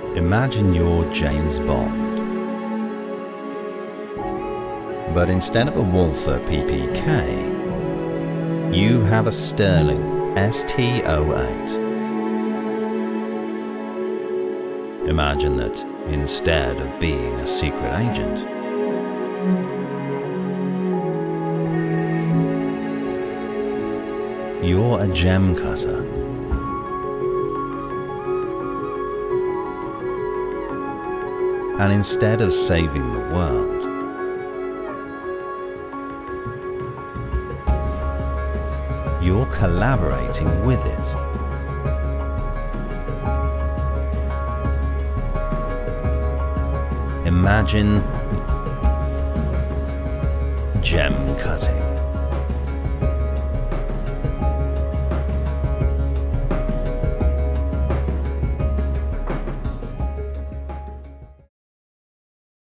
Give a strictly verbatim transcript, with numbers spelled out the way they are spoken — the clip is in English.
Imagine you're James Bond. But instead of a Walther P P K, you have a Sterling S T oh eight. Imagine that instead of being a secret agent, you're a Gemcutter. And instead of saving the world, you're collaborating with it. Imagine gem cutting.